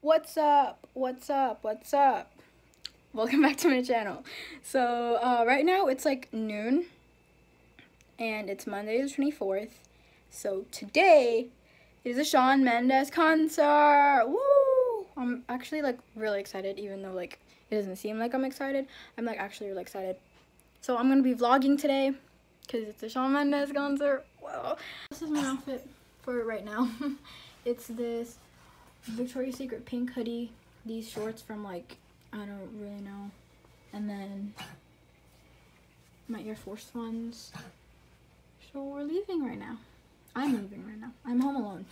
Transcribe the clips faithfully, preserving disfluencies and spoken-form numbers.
What's up? What's up? What's up? Welcome back to my channel. So uh, right now it's like noon and it's Monday the twenty-fourth. So today is a Shawn Mendes concert. Woo! I'm actually like really excited, even though like it doesn't seem like I'm excited. I'm like actually really excited. So I'm gonna be vlogging today because it's a Shawn Mendes concert. Wow. This is my outfit for right now. It's this Victoria's Secret pink hoodie, these shorts from like, I don't really know, and then my Air Force ones. So we're leaving right now. I'm leaving right now. I'm home alone.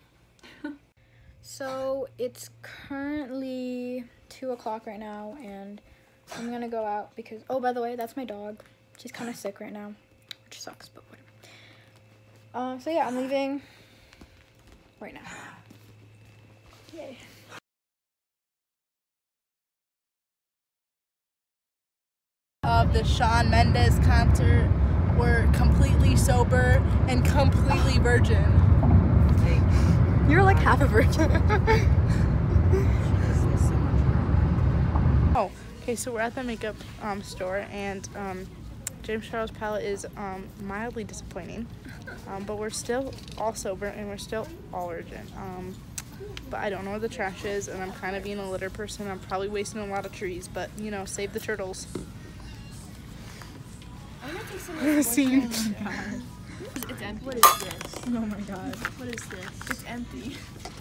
So it's currently two o'clock right now and I'm gonna go out because, oh, by the way, that's my dog. She's kind of sick right now, which sucks, but whatever. Uh, so yeah, I'm leaving right now. Yay. Of the Shawn Mendes concert, we're completely sober and completely virgin. You're like half a virgin. Oh, okay, so we're at the makeup um, store, and um, James Charles' palette is um, mildly disappointing, um, but we're still all sober and we're still all virgin. Um, but I don't know where the trash is, and I'm kind of being a litter person. I'm probably wasting a lot of trees, but you know, save the turtles. I'm gonna take some of this. Scene. Oh my god. It's empty. What is this? Oh my god. What is this? It's empty.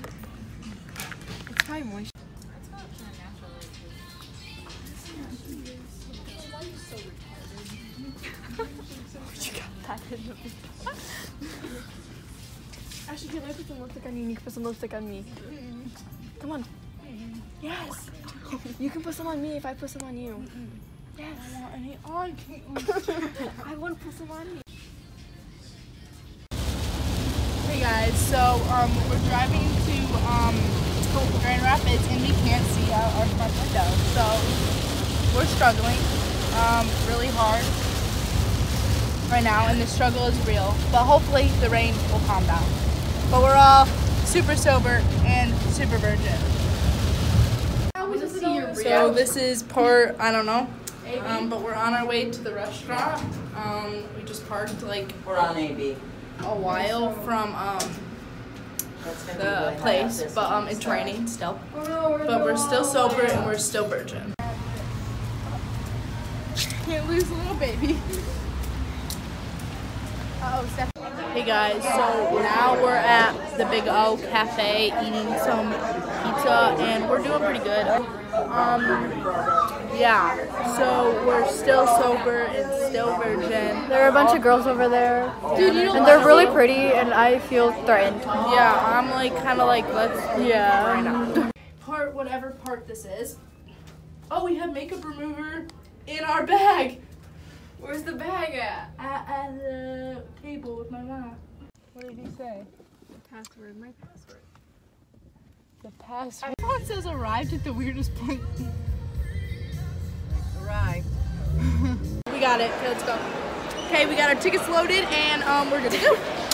It's probably moist. That's not kind of natural. Why are you so retarded? You got that in the video. Actually, can I put some lipstick on you and you can put some lipstick on me? Mm-mm. Come on. Mm-mm. Yes. You can put some on me if I put some on you. Mm-mm. Yes. I don't want any on Caitlin. I want to put some on you. Hey guys, so um, we're driving to um, Grand Rapids and we can't see out our front window. So we're struggling um, really hard right now, and the struggle is real. But hopefully the rain will calm down. But we're all super sober and super virgin. So this is part, I don't know, um, but we're on our way to the restaurant. Um, we just parked like We're on A B. a while from um, the place, but um, it's raining still. But we're still sober and we're still virgin. Can't lose a little baby. Uh oh, Steph. Hey guys, so now we're at the Big O Cafe eating some pizza and we're doing pretty good. Um, yeah, so we're still sober and still virgin. There are a bunch of girls over there. Dude, you don't and they're like really me? pretty and I feel threatened. Yeah, I'm like kind of like, let's Yeah. right now. Part, whatever part this is. Oh, we have makeup remover in our bag. Where's the bag at? At, at the table with my mom. What did he say? Password, my password. The password. My phone says arrived at the weirdest point. Arrived. We got it. Okay, let's go. Okay, we got our tickets loaded and um, we're good to go.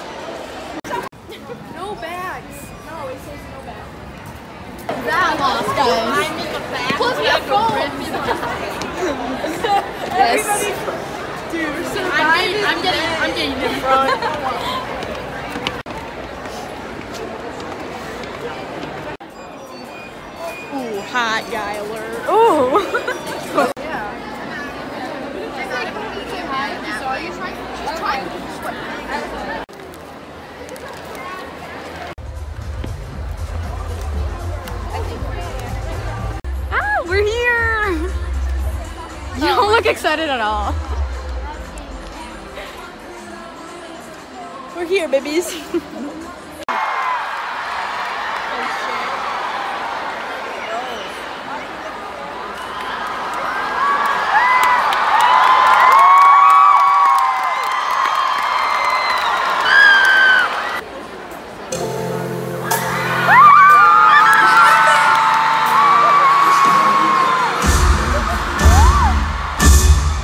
No bags. No, it says no bags. That lost, guys. I'm in the back. Plus we have Everybody, dude, we're so I'm getting, I'm getting, I'm getting in front. Ooh, hot guy alert. Ooh. Ah, we're here. You don't look excited at all. We're here, babies.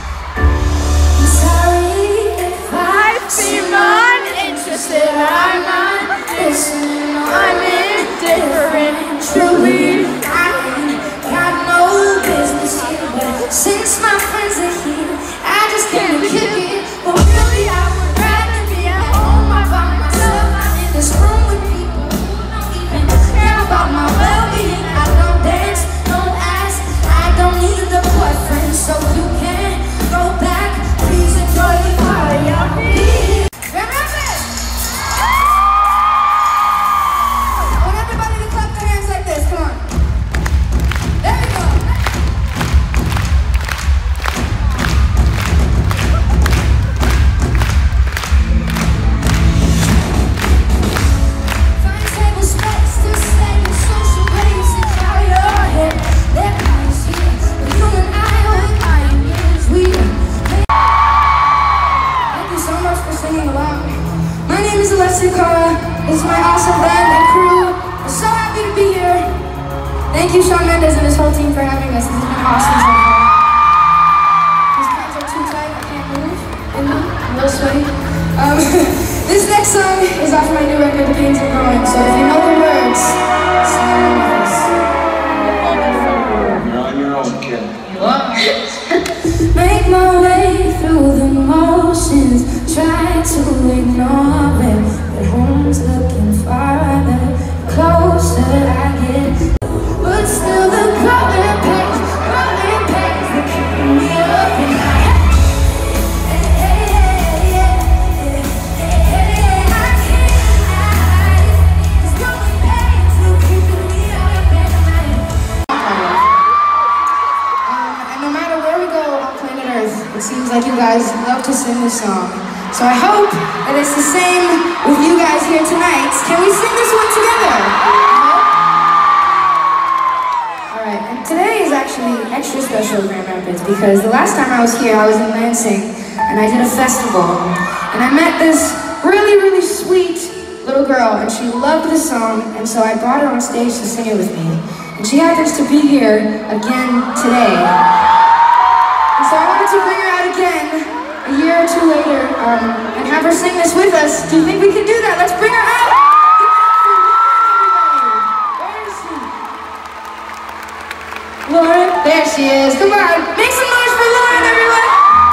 I'm Thank you, Shawn Mendes and his whole team for having us. This has been awesome so far. These pants are too tight, I can't move. And I'm real sweaty. Um, this next song is off my new record, The Pains of Growing. So if you know the words, sing along with us. You're on your own, kid. Make my way through the motions, try to ignore it, but home's looking farther, closer I get, but still the growing pains, growing pains, they keep me up in my head. It seems like you guys love to sing this song. So I hope that it's the same with you guys here tonight. Can we sing this one together? Alright, and today is actually extra special at Grand Rapids because the last time I was here I was in Lansing and I did a festival. And I met this really, really sweet little girl and she loved the song, and so I brought her on stage to sing it with me. And she happens to be here again today. So I wanted to bring her out again a year or two later um, and have her sing this with us. Do you think we can do that? Let's bring her out! Give it up for Lauren, everybody! Where is she? Lauren? There she is. Come on, make some noise for Lauren, everyone!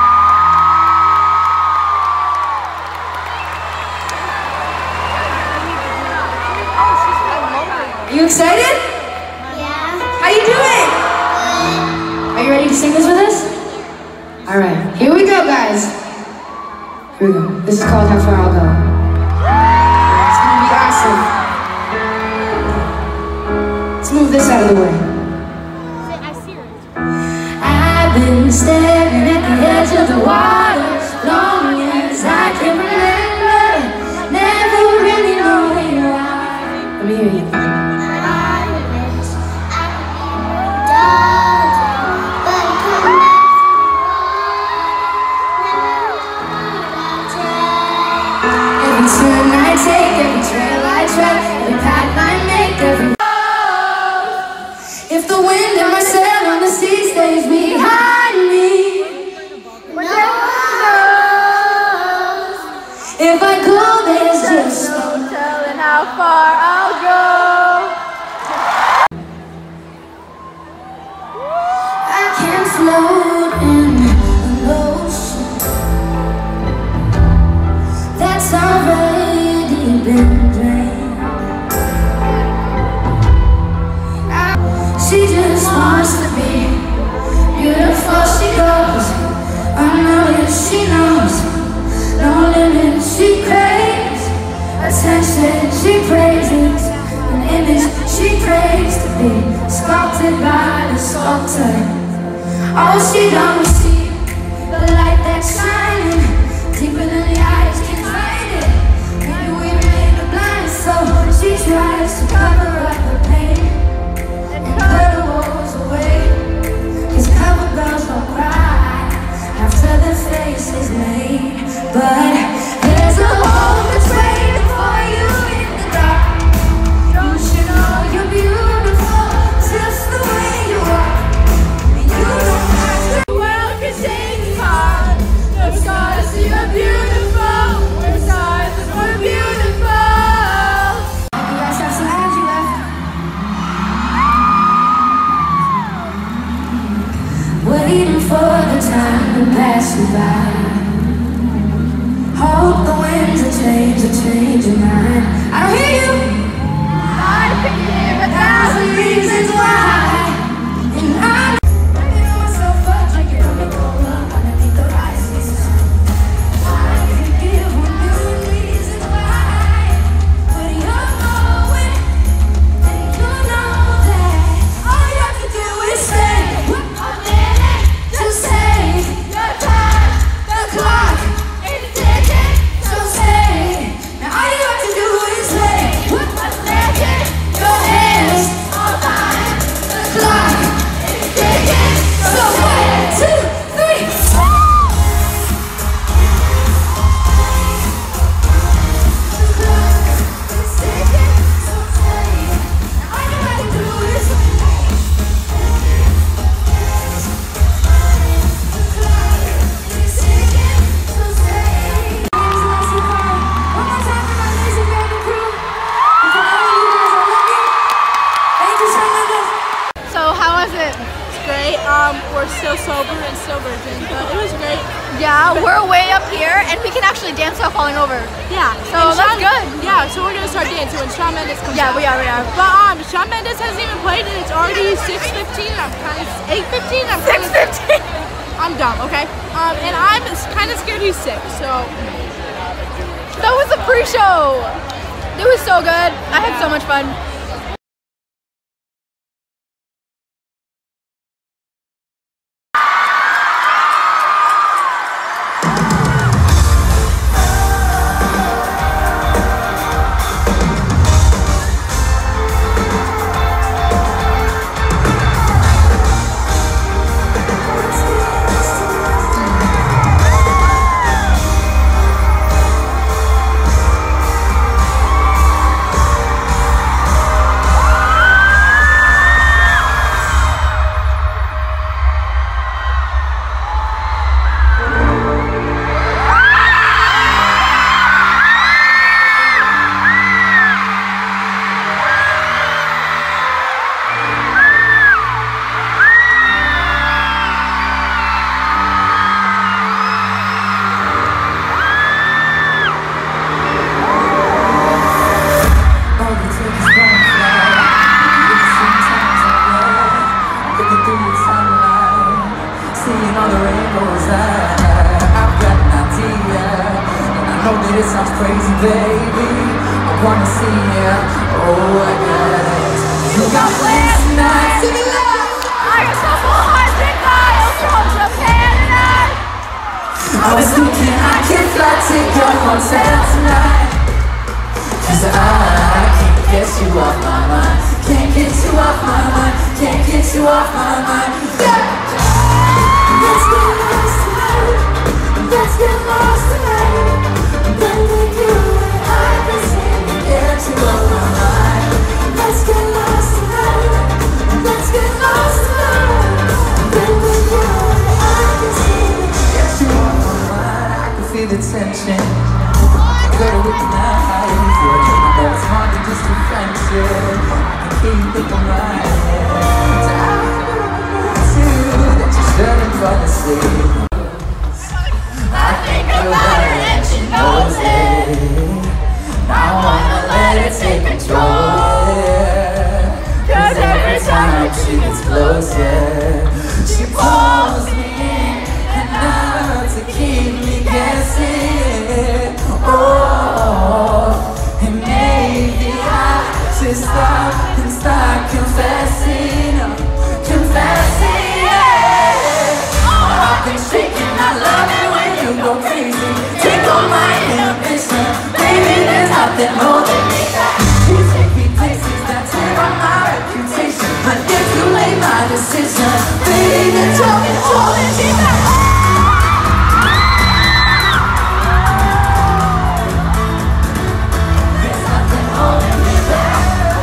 Are you excited? Yeah. How you doing? Are you ready to sing this with us? Alright, here we go, guys. Here we go. This is called How Far I'll Go. It's gonna be awesome. Let's move this out of the way. I've been staring at the edge of the water long as I can remember, never really knowing you are. Let me hear you. Turn I take, every trail I tread, every path I make, every if the wind in my sail on the sea stays behind me, no one knows. If I go, there's just no telling how far I'll go. I can't float in an ocean that's already been drained. I, she just wants to be beautiful, she goes unnoticed, she knows no limits, she craves attention, she praises an image, she prays to be sculpted by the sculptor. Oh, she don't see the light that's shining deeper than the eyes can find it. Maybe we made her blind, so she tries to cover up the pain and put the walls away. Cause cover girls don't cry after the face is made. But there's a hole that's waiting for you in the dark. You should know you're beautiful just the way you are. And you don't have to. The world can take you hard. The scars see you're beautiful. We're stars and we're beautiful. You guys have some energy left. Waiting for the time to pass you by. Hope the winds of change will change your mind. I don't hear you. I can give a thousand reasons why. And I'm picking myself up, drinking on the cola underneath the rising sun. I can give one million reasons why. But you're going, and you know that all you have to do is say a minute to say your time, the clock is ticking. So say, now all you have to do is say a second, go ahead. it? It's great. Um, we're still sober and still virgin, but it was great. Yeah, we're way up here, and we can actually dance without falling over. Yeah. So and that's Shawn, good. Yeah, so we're gonna start dancing when Shawn Mendes comes Yeah, out. we are, we are. But um, Shawn Mendes hasn't even played, and it's already six fifteen. I'm kind of eight fifteen. I'm six fifteen. I'm dumb, okay? Um, and I'm kind of scared he's sick. So that was the pre-show. It was so good. I had so much fun. It sounds crazy, baby. I wanna see ya. Oh, I guess you got plans tonight. Sing it loud. I got a couple hundred miles from Japan tonight. I was thinking I can fly to your hotel tonight. Cause I can't get you off my mind. Can't get you off my mind. Can't get you off my mind. Yeah. Let's get lost tonight. Let's get lost tonight. Baby, you and I can sing and get you off my mind. Let's get lost tonight. Let's get lost tonight. Baby, you and I can sing and get you off my mind. I can feel the tension. Better with the night. I know it's hard to just be friendship. I can hear you think I'm right. That you shouldn't fall asleep. I think about it and she knows it. I wanna let it take control, yeah. Cause every time she gets closer, she pulls me in and out to keep me guessing. Oh, and maybe I should stop and start confessing, confessing, yeah. Oh, I've been shaking, I love it when you go crazy. Take all my inhibition, baby, there's nothing holding me back. You take me places that tear up my reputation, but if you lay my decision, baby, there's nothing holding me back. There's nothing holding me back.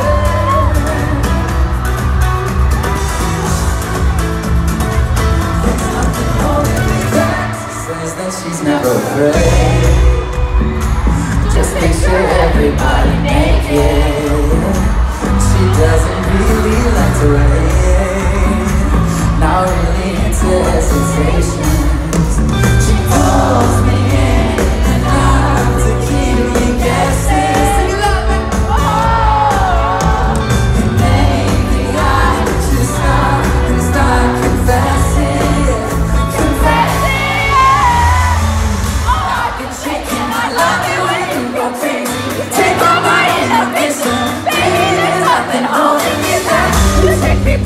There's nothing holding me back. She says that she's never afraid. Just picture everybody naked. She doesn't really like to rain. Not really into hesitations. She pulls me in and out to keep me guessing. And maybe I should stop and start confessing, confessing. Oh, I've been shaking, I love it when you go crazy. Take all my inhibition, baby, there's nothing holding me back. You take me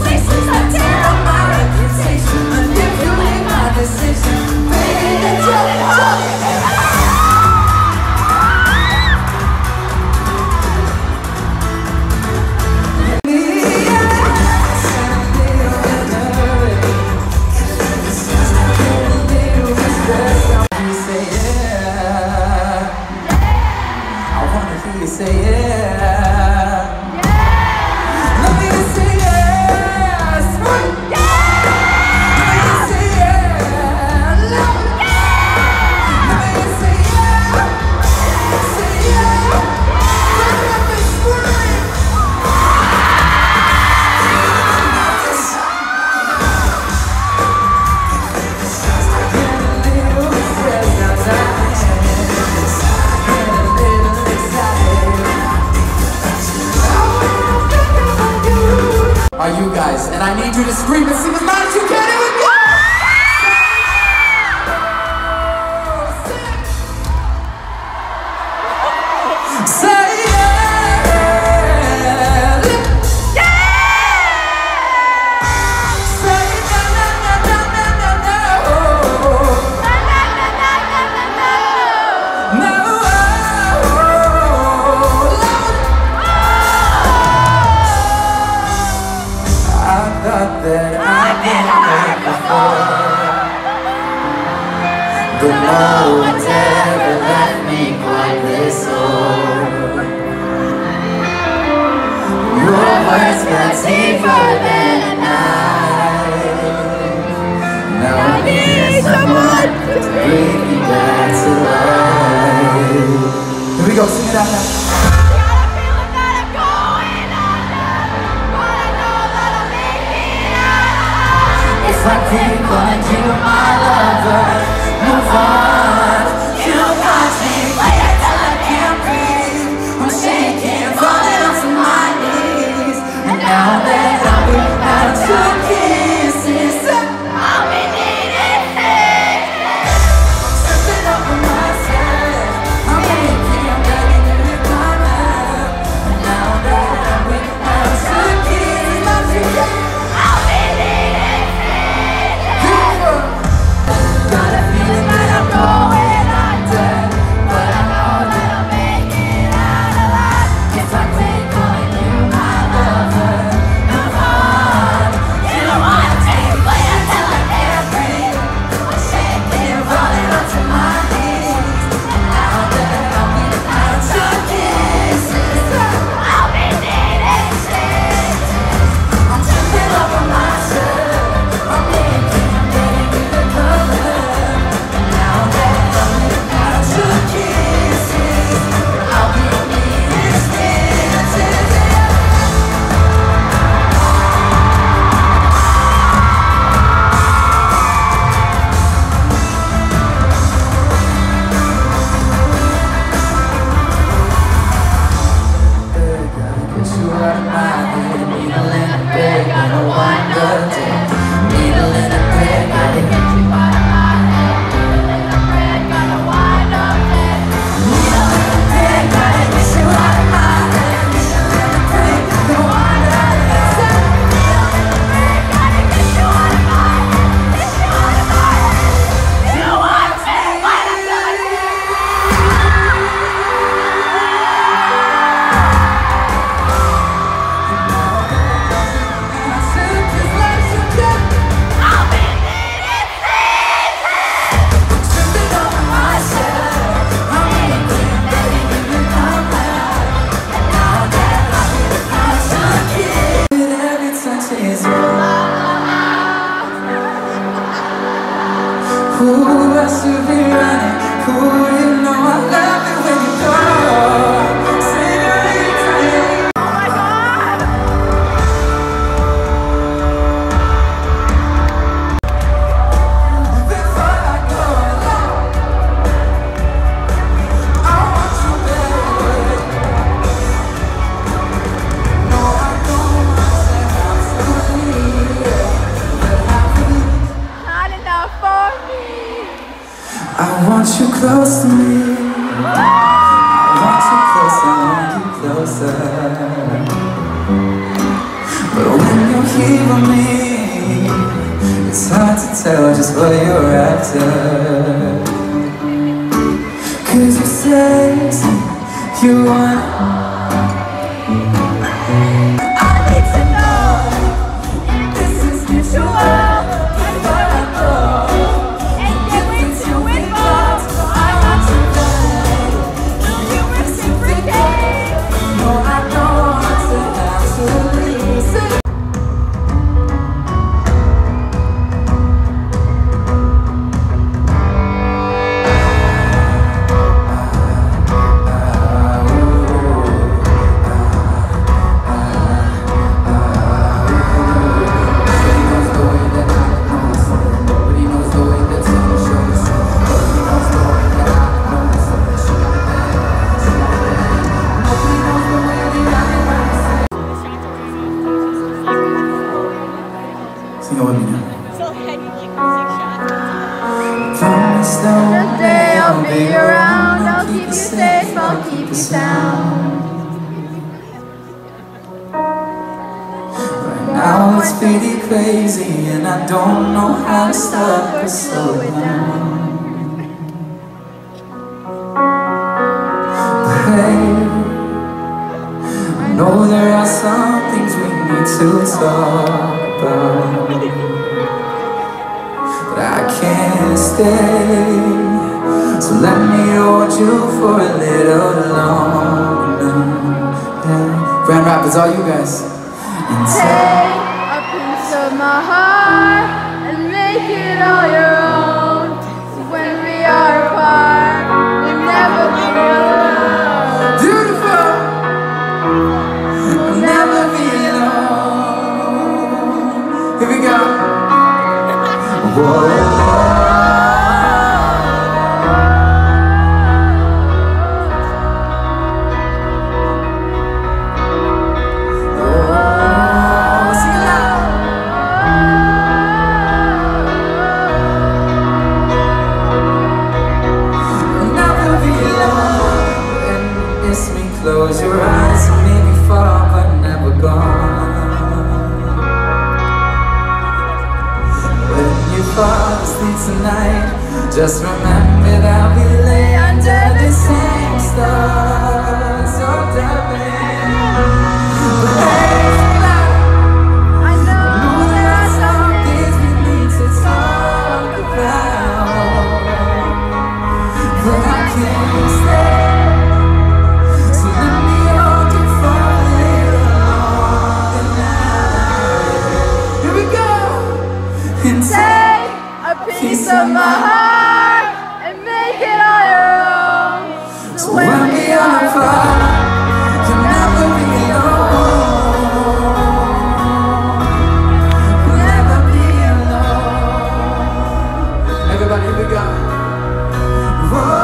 are you guys. And I need you to scream and sing as loud as you can. Here we go! Say yeah! Yeah! Say na na na na na na na. Na na na na na na na. No. I thought that I'd been hurt before, but no one's ever left me quite this old. Your words got deeper than a knife. Now I need someone to bring me back to life. Here we go, sing it out now. If I keep calling you my lover, move on. You got me playing till I can't breathe. I'm shaking, falling onto my knees. And now that I'm without your kisses, I'll be needing it. Tripping over myself, I'm making, I'm begging you to come out. And now that I'm without your kisses, I'll be needing it. Got a feeling that I'm going under, but I know that I'll make it out alive. If I quit calling you my lover, move on. You don't wanna take me until I can't breathe. I'm shaking, falling onto my knees. And now that I'm without your kisses, I'll be needing shit. I'm tripping over myself. I'm thinking, I'm getting you to come out. Who else to be running? Who you know I love it when you go. Senorita. Oh my God! Before I go alone, I want you baby. No, I don't want to absolutely, but I will. Not enough for me. I want you close to me. I want you close, I want you closer. But when you're here with me, it's hard to tell just what you're after. Cause you say you want. I need to know if this is mutual. Before I go and get into it more, I want to know. Will you reciprocate? No, I don't want to absolutely say. Sing it with me now. So I need like six shots. Promise that one day I'll be around. I'll keep you safe, I'll keep you sound. Right now it's pretty crazy and I don't know how to stop or slow it down. But hey, I know there are some things we need to talk about, but I can't stay, so let me hold you for a little longer. Yeah. Grand Rapids, all you guys. And Take a piece of my heart and make it all your own. When we are apart, we'll never be alone. beautiful, we'll never be alone. Here we go. Whoa. Close your eyes and maybe far but never gone. When you fall asleep tonight, just remember that we lay under the same stars. Oh darling, but hey, I know there are some things we need to talk about, but I can't stay. Take a piece of my heart and make it all your own. So when we are apart, you'll never be alone. You'll never be alone. Everybody, here we go. Whoa.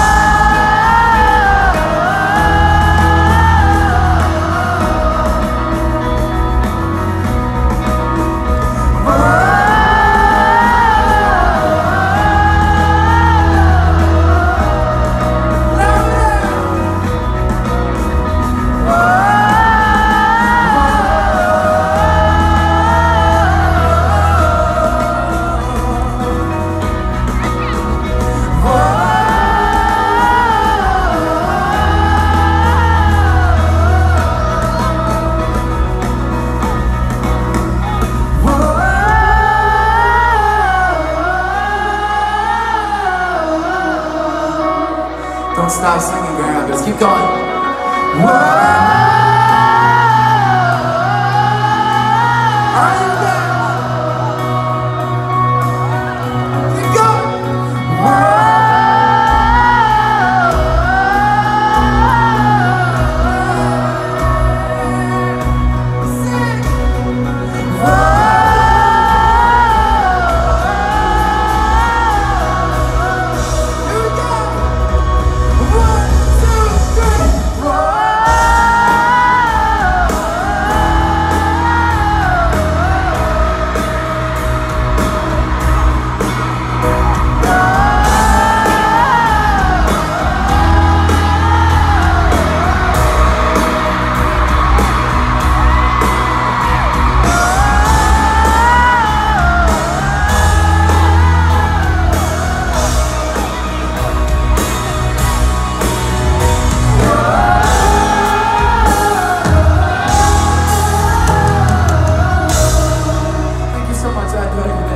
Don't stop singing, Grand Rapids. Keep going. Whoa! Are you there? Keep going. Whoa! Sing. Whoa! Here we go. One, two, three. Thank you so much. I do everything.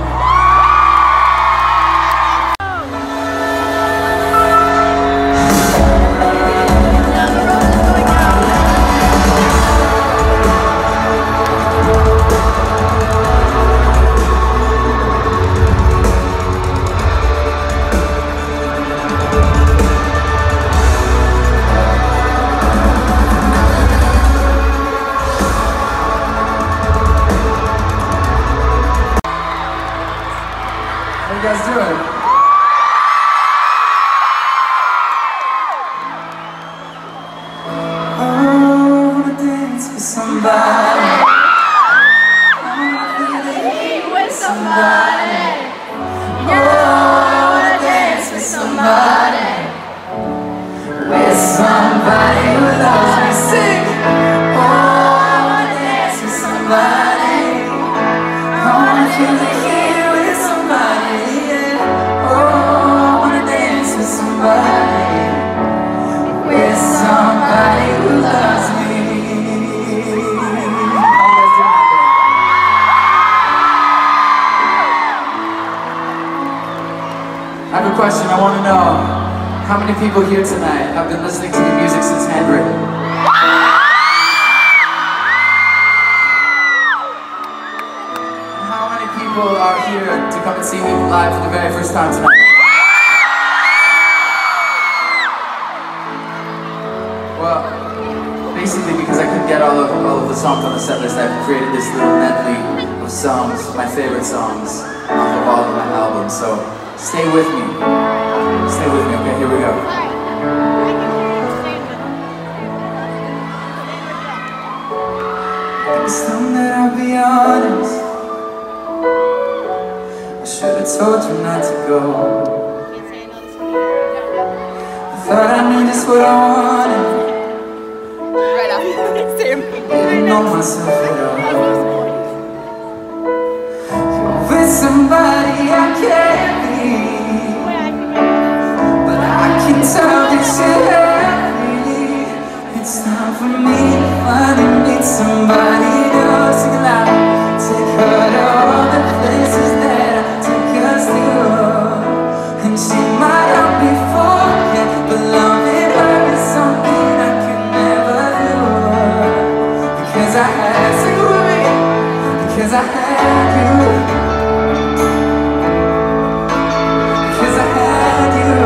How you guys doing? I wanna dance with somebody. I wanna feel it. feel it here with somebody, yeah. Oh, I wanna dance with somebody, with somebody who loves me. I have a question. I want to know, how many people here tonight have been listening to the music since handwritten? And how many people are here to come and see me live for the very first time tonight? Well, basically because I couldn't get all of, all of the songs on the set list, I've created this little medley of songs, my favorite songs, off of all of my albums. So stay with me. Stay with me, okay? Here we go. Some that I'll be honest, I should have told you not to go. I thought I knew just what I wanted. Right after. Didn't know myself at all. You're with somebody I can't be, but I can tell that you're happy. It's time for me to finally meet somebody else. Sing it loud. Take her to all the places that I took us to, and she might not be forget, but loving her is something I could never do. Because I had to, because I had you, because I had you,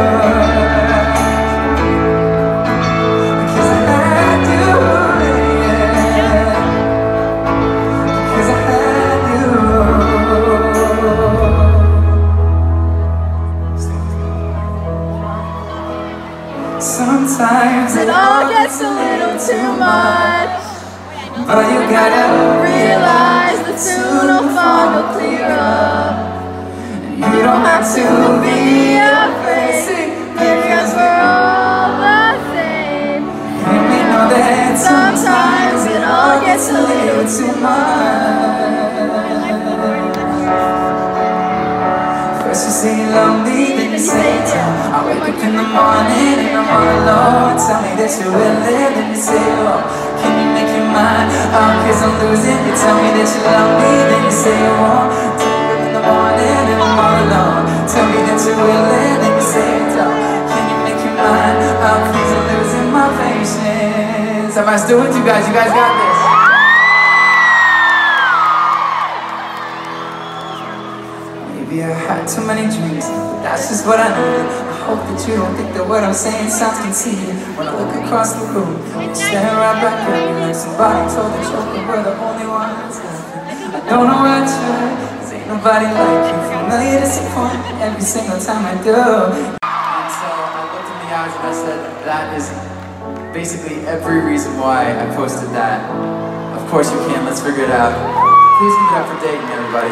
because I had you, yeah, because I had you. Sometimes It all gets a little too much, but you gotta realize that soon the fog will clear up. you don't have to be afraid, Because we're all the same. and we know that Sometimes it all gets a little too much. First you say you love me, then you say yeah. I wake up in the morning and I'm all alone. Tell me that you're willing, then you say oh, can you make your mind up? Cause I'm losing. You tell me that you love me, then you say you won't. Tell me in the morning and I'm all alone. Tell me that you're willing, then you say oh, can you make your mind up? Please, I'm losing my patience. I must do it, you guys. You guys got this. Maybe I had too many drinks, but that's just what I needed. I hope that you don't think that what I'm saying sounds conceited. When I look across the room, you stare right back at me like somebody told the joke that we're the only ones laughing. I don't know where to turn, cause ain't nobody like you. Familiar disappointment every single time I do. And so I looked in the eyes and I said, that is basically every reason why I posted that. Of course you can, let's figure it out. Please give it up for dating, everybody.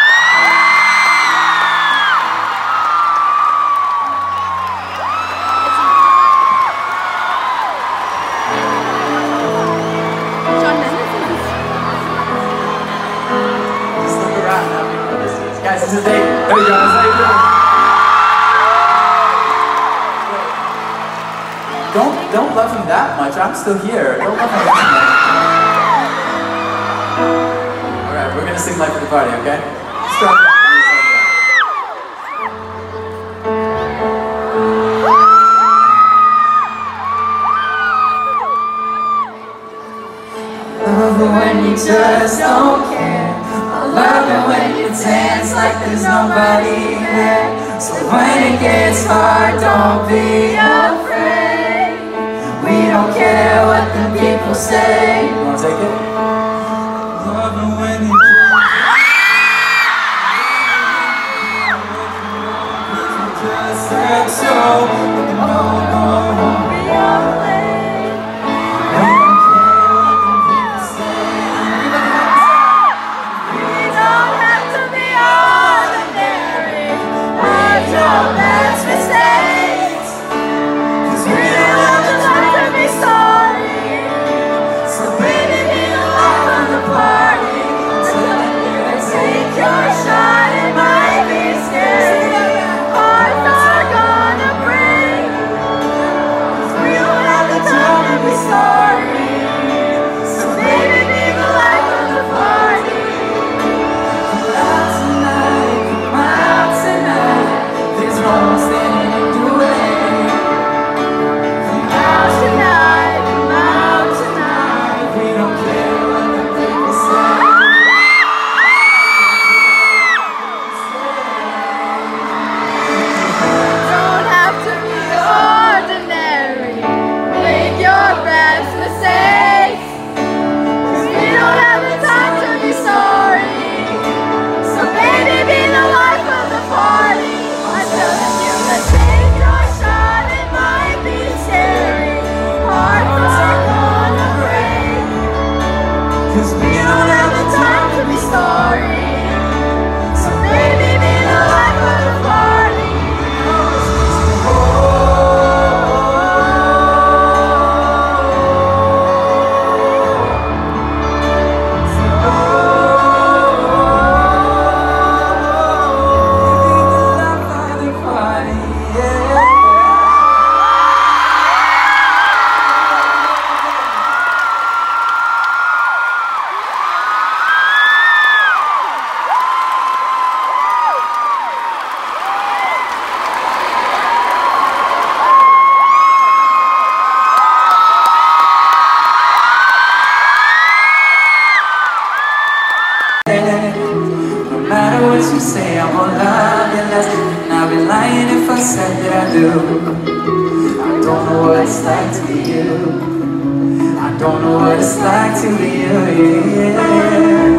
Shawn Mendes. Just look around now, we know this is. Guys, this is Dave. There we go, how you doing? Don't, don't love him that much, I'm still here. Don't love him that much. Alright, we're gonna sing Life of the Party, okay? Start it. Love it when you just don't care. I love it when you dance like there's nobody there. So when it gets hard, don't be afraid. We don't care what the people say. You wanna take it? Love it when you just said so. No, no, no. Party. matter what you say, I won't love you less. And I'd be lying if I said that I do. I don't know what it's like to be you. I don't know what it's like to be you, yeah.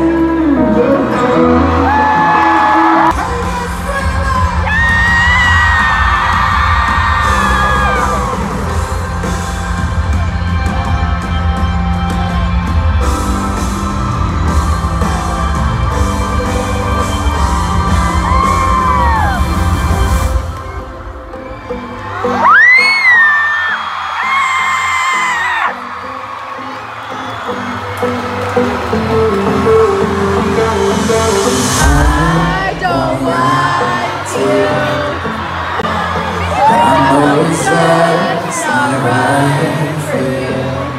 I don't want to. I know it's right, it's not right for you.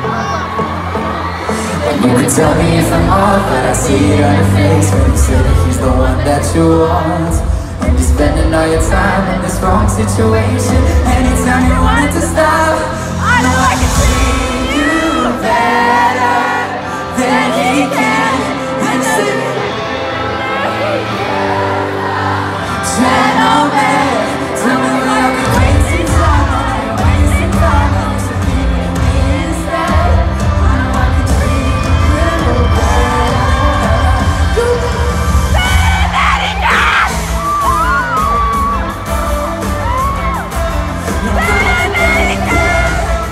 And you can tell me if I'm off, but I see it on your face when you say that he's the one that you want. And you're spending all your time in this wrong situation. Anytime you want it to stop, I know I can treat you better than he can. And you say, gentleman, tell me why I've been wasting time. I know you're wasting time, but you should be with me instead. I know I can treat you better. You better than he can. You better than he can.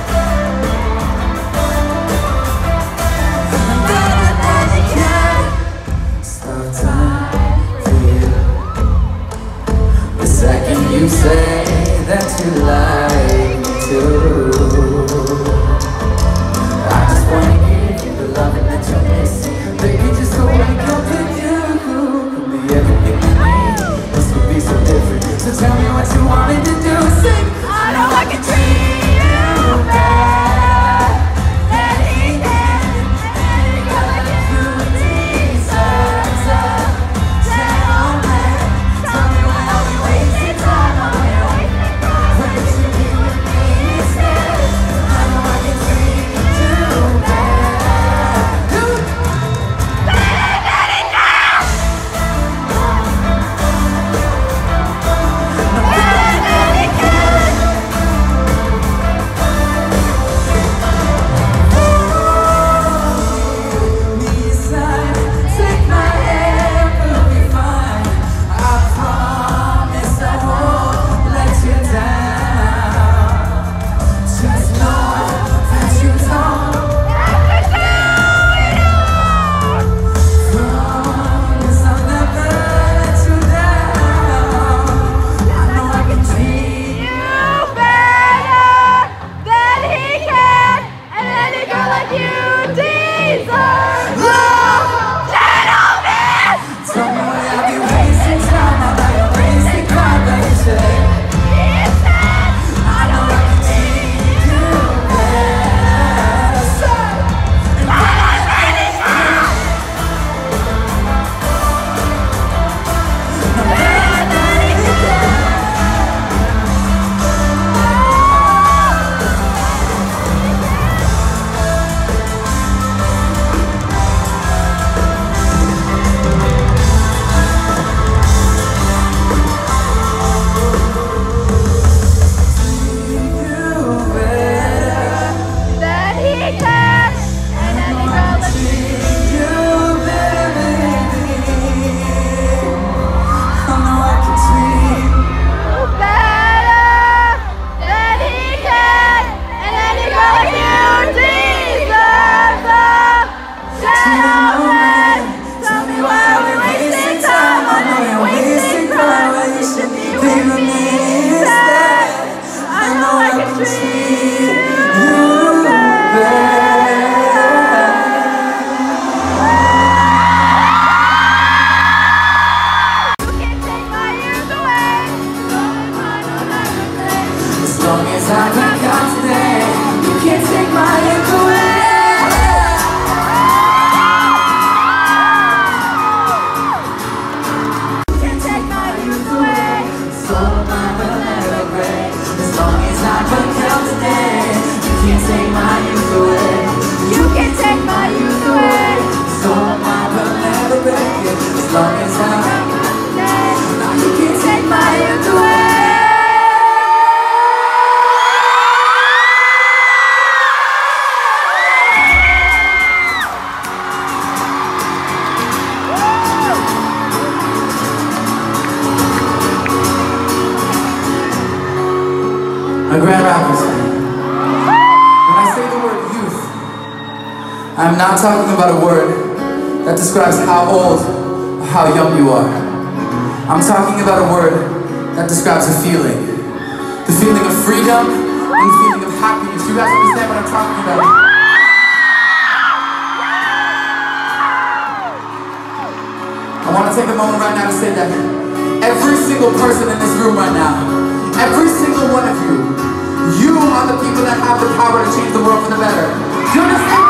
You better than he can. Stop time for you. The second you say that you like me too, I just wanna give you the loving that you're missing. Baby, just go wake up and you could be everything I need. This would be so different. So tell me what you want me to do. Sing. I know I can treat you better than he can. And you got like you deserve a gentleman. Tell me why I'll be wasting time on you. When you should be with me instead. I know I can treat you better. Better than he can. Better than he can. Me aside, take my hand, we'll be fine. I promise I won't let you down. Just know that you don't have to do it all. Promise I'll never let you down. I know I can treat you better than he can. And any girl like you deserves love, gentleman. Tell me why I'll be wasting time. I'm not your wasting time, but you say I know I can treat you better. Say, better than he can. Better than he can. That he can, and any girl that you better, I know I can treat you better than he can, and any girl like you deserves a gentleman. Tell me why are we wasting time? I know you're wasting time, but you should be with me instead. I know I can treat you better. You can't take my years away. As long as I can count today, you can't take my years away. You can't take my years away. So I will never break. As long as I can count today, you can't take my youth away. You can't take my youth away. So I will never break it. As long as I My Grand Rapids. When I say the word youth, I'm not talking about a word that describes how old or how young you are. I'm talking about a word that describes a feeling. The feeling of freedom and the feeling of happiness. You guys understand what I'm talking about? I want to take a moment right now to say that every single person in this room right now, every single one of you, you are the people that have the power to change the world for the better. Do you understand?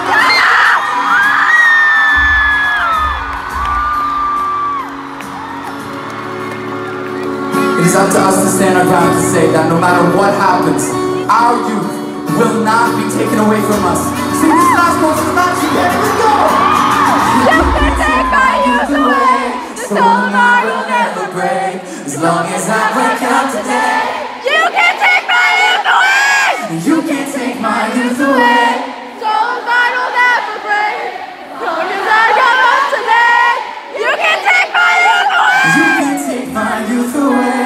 It is up to us to stand our ground to say that no matter what happens, our youth will not be taken away from us. Sing this last one, it's not you, here we go! You can take my youth away, the soul of mine will never break, as long as I wake up today. You can take my youth away! You can take my youth away. Soul of mine will never break, as long as I wake up today. You can take my youth away! You can take my youth away.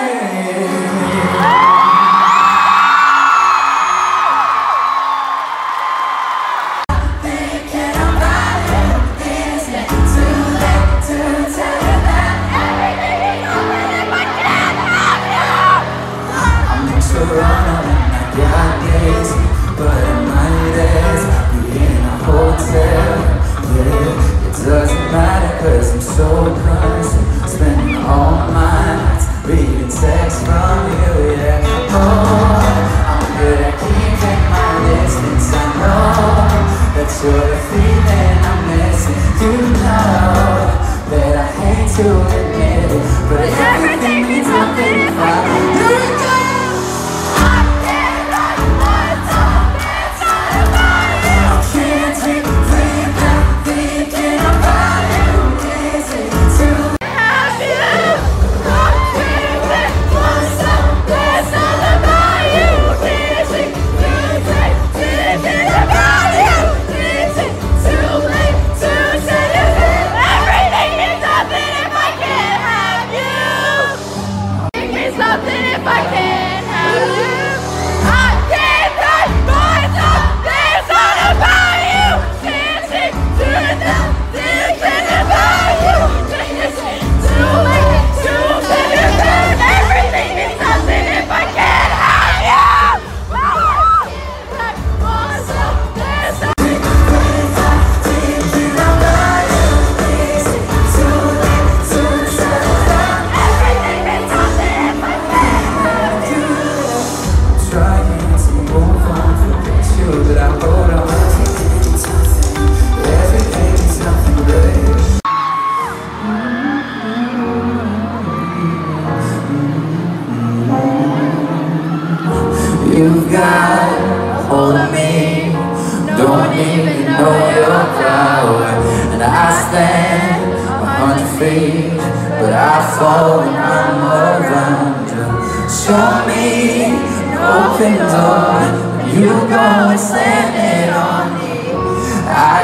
You've got a hold of me, don't even know your power. And I stand a hundred feet, but I fall when I'm around you. Show me an open door, you go and slam it on me. I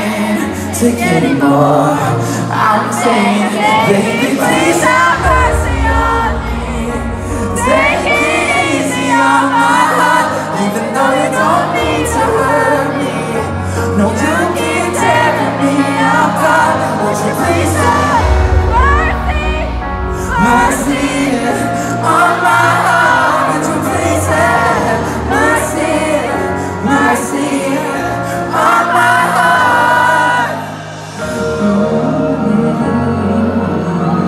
can't take anymore, I'm saying, baby, please have mercy on me. Take it easy on my heart, even though you don't need to hurt me. No, you keep tearing me apart. Won't you please have mercy, mercy on my heart? Would you please have mercy, mercy on my heart? Mm-hmm.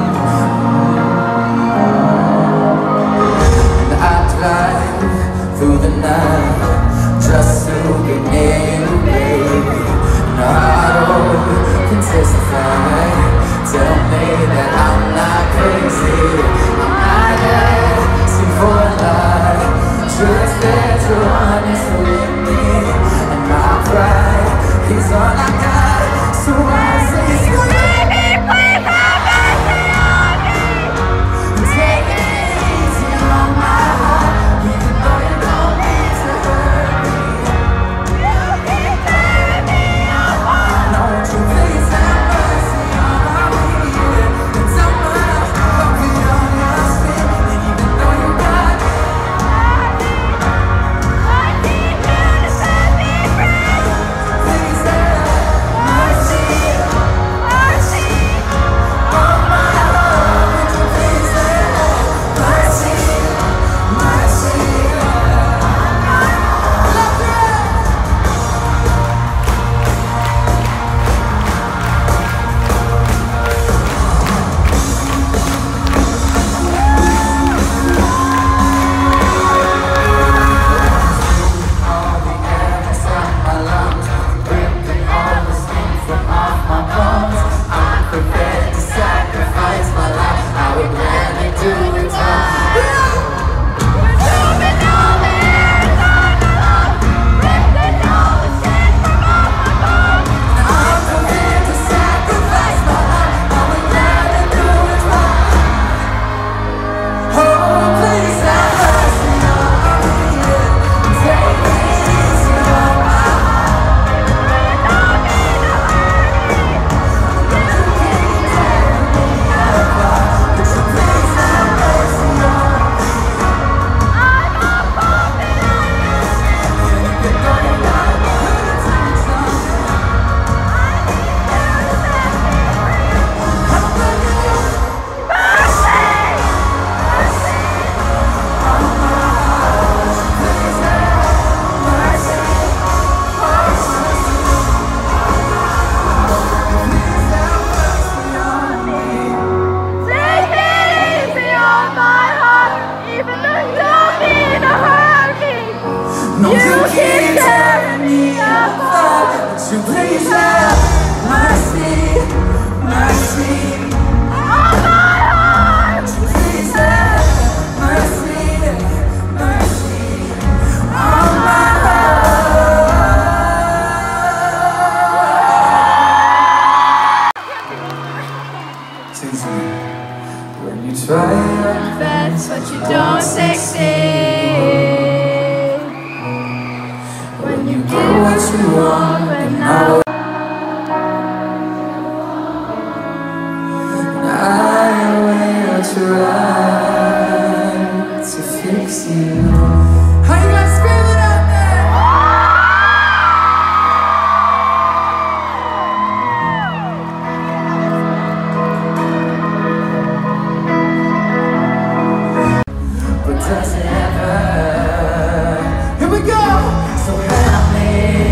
When you try your best but you don't succeed, when you get what you want but not I will try to fix you. How you guys feeling out there? But does it ever? Here we go! So help me.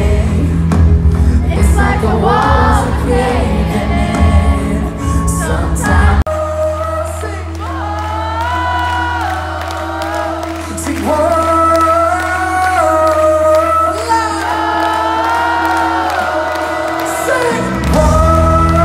It's like a wall caving in. Sometimes sing more. Sing more. Sing more.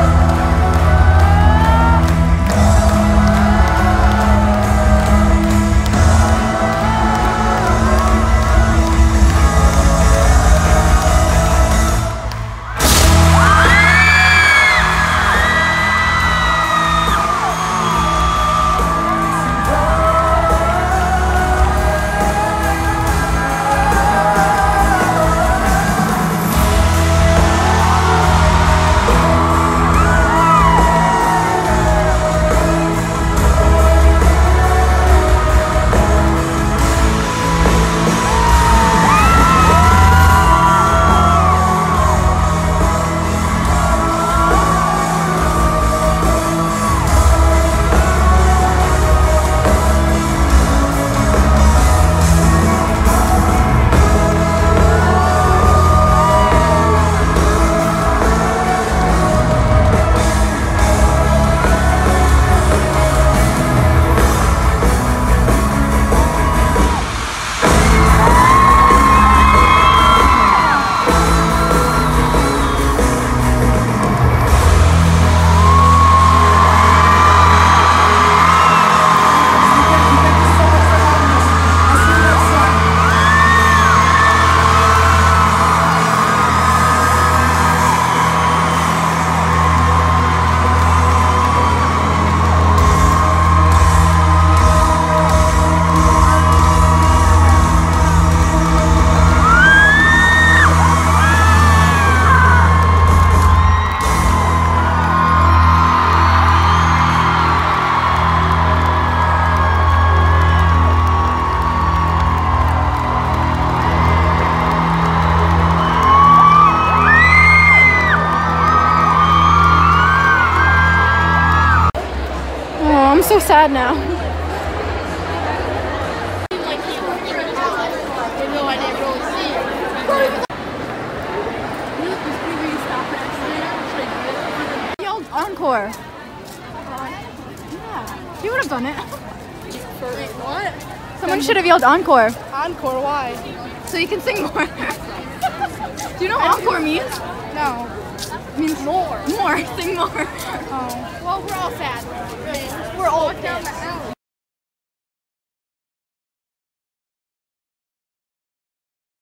I'm so sad now. Yelled encore. Yeah, he would have done it. Wait, what? Someone should have yelled encore. Encore, why? So you can sing more. Do you know what encore means? No. It means more. More. Sing more. Oh. Well, we're all sad. We're all down the alley.